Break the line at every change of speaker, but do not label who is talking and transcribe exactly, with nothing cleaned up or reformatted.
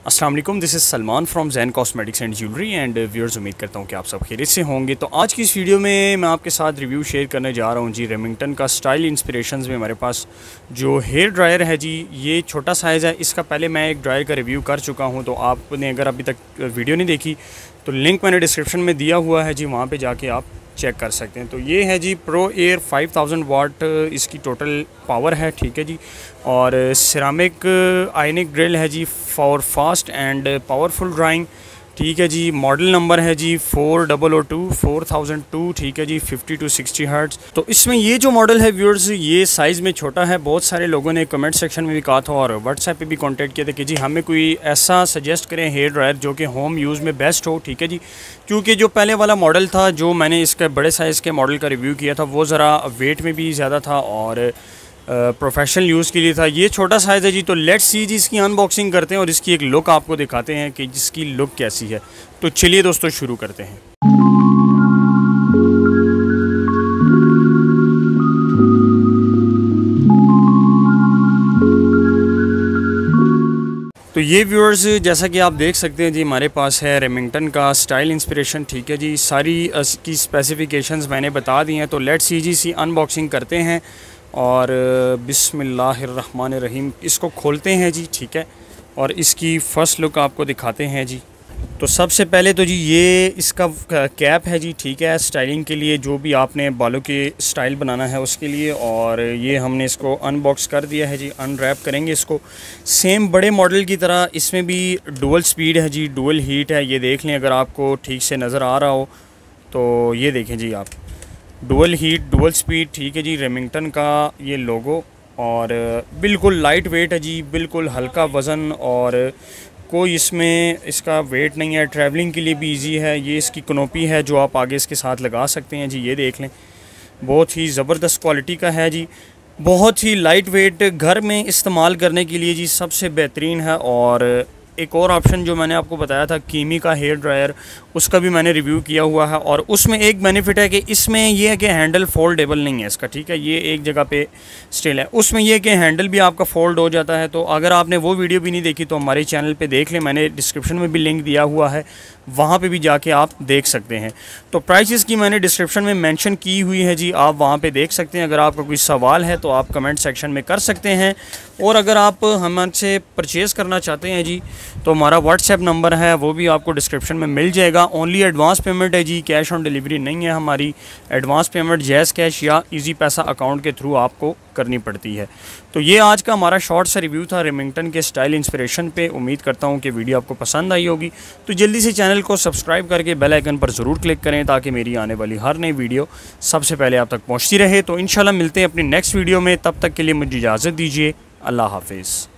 अस्सलाम वालेकुम, this is Salman from Jain cosmetics and jewellery and viewers. उम्मीद करता हूँ कि आप सब खैरियत से होंगे। तो आज की इस वीडियो में मैं आपके साथ रिव्यू शेयर करने जा रहा हूँ जी रेमिंगटन का स्टाइल इंस्पिरेशंस में हमारे पास जो हेयर ड्रायर है जी, ये छोटा साइज़ है। इसका पहले मैं एक ड्रायर का रिव्यू कर चुका हूँ, तो आपने अगर अभी तक वीडियो नहीं देखी तो लिंक मैंने डिस्क्रिप्शन में दिया हुआ है जी, वहाँ पर जाके आप चेक कर सकते हैं। तो ये है जी pro air five thousand watt इसकी टोटल पावर है, ठीक है जी। और सिरामिक आयनिक ड्रिल है जी for fast and powerful drying, ठीक है जी। मॉडल नंबर है जी four double O two four thousand two, ठीक है जी, फिफ्टी टू सिक्सटी हर्ट्ज़। तो इसमें ये जो मॉडल है व्यूअर्स, ये साइज़ में छोटा है। बहुत सारे लोगों ने कमेंट सेक्शन में भी कहा था और व्हाट्सएप पे भी कांटेक्ट किया था कि जी हमें कोई ऐसा सजेस्ट करें हेयर ड्रायर जो कि होम यूज़ में बेस्ट हो, ठीक है जी। क्योंकि जो पहले वाला मॉडल था, जो मैंने इसके बड़े साइज़ के मॉडल का रिव्यू किया था, वो ज़रा वेट में भी ज़्यादा था और प्रोफेशनल यूज़ के लिए था। ये छोटा साइज़ है जी। तो लेट्स सी जी इसकी अनबॉक्सिंग करते हैं और इसकी एक लुक आपको दिखाते हैं कि जिसकी लुक कैसी है। तो चलिए दोस्तों शुरू करते हैं। तो ये व्यूअर्स, जैसा कि आप देख सकते हैं जी, हमारे पास है रेमिंगटन का स्टाइल इंस्पिरेशन, ठीक है जी। सारी इसकी स्पेसिफिकेशंस मैंने बता दी हैं। तो let's see ji C unboxing करते हैं और बिस्मिल्लाहिर्रहमानिर्रहीम इसको खोलते हैं जी, ठीक है। और इसकी फ़र्स्ट लुक आपको दिखाते हैं जी। तो सबसे पहले तो जी ये इसका कैप है जी, ठीक है, स्टाइलिंग के लिए, जो भी आपने बालों के स्टाइल बनाना है उसके लिए। और ये हमने इसको अनबॉक्स कर दिया है जी, अनरैप करेंगे इसको। सेम बड़े मॉडल की तरह इसमें भी डुअल स्पीड है जी, डुअल हीट है। ये देख लें अगर आपको ठीक से नज़र आ रहा हो तो ये देखें जी आप, डुअल हीट डुअल स्पीड, ठीक है जी। रेमिंगटन का ये लोगो और बिल्कुल लाइट वेट है जी, बिल्कुल हल्का वज़न और कोई इसमें इसका वेट नहीं है। ट्रैवलिंग के लिए भी इजी है। ये इसकी कनोपी है जो आप आगे इसके साथ लगा सकते हैं जी, ये देख लें। बहुत ही ज़बरदस्त क्वालिटी का है जी, बहुत ही लाइट वेट, घर में इस्तेमाल करने के लिए जी सबसे बेहतरीन है। और एक और ऑप्शन जो मैंने आपको बताया था कीमी का हेयर ड्रायर, उसका भी मैंने रिव्यू किया हुआ है। और उसमें एक बेनिफिट है कि इसमें यह है कि हैंडल फोल्डेबल नहीं है इसका, ठीक है, ये एक जगह पे स्टिल है। उसमें यह है कि हैंडल भी आपका फोल्ड हो जाता है। तो अगर आपने वो वीडियो भी नहीं देखी तो हमारे चैनल पे देख लें, मैंने डिस्क्रिप्शन में भी लिंक दिया हुआ है, वहाँ पे भी जाके आप देख सकते हैं। तो प्राइसेस की मैंने डिस्क्रिप्शन में मेंशन की हुई है जी, आप वहाँ पे देख सकते हैं। अगर आपका कोई सवाल है तो आप कमेंट सेक्शन में कर सकते हैं। और अगर आप हमसे परचेज़ करना चाहते हैं जी तो हमारा व्हाट्सएप नंबर है, वो भी आपको डिस्क्रिप्शन में मिल जाएगा। ओनली एडवांस पेमेंट है जी, कैश ऑन डिलीवरी नहीं है हमारी। एडवांस पेमेंट जैज़ कैश या इजी पैसा अकाउंट के थ्रू आपको करनी पड़ती है। तो ये आज का हमारा शॉर्ट सा रिव्यू था रेमिंगटन के स्टाइल इंस्पिरेशन पे। उम्मीद करता हूँ कि वीडियो आपको पसंद आई होगी। तो जल्दी से चैनल को सब्सक्राइब करके बेल आइकन पर ज़रूर क्लिक करें ताकि मेरी आने वाली हर नई वीडियो सबसे पहले आप तक पहुँचती रहे। तो इंशाल्लाह मिलते हैं अपनी नेक्स्ट वीडियो में, तब तक के लिए मुझे इजाज़त दीजिए। अल्लाह हाफिज़।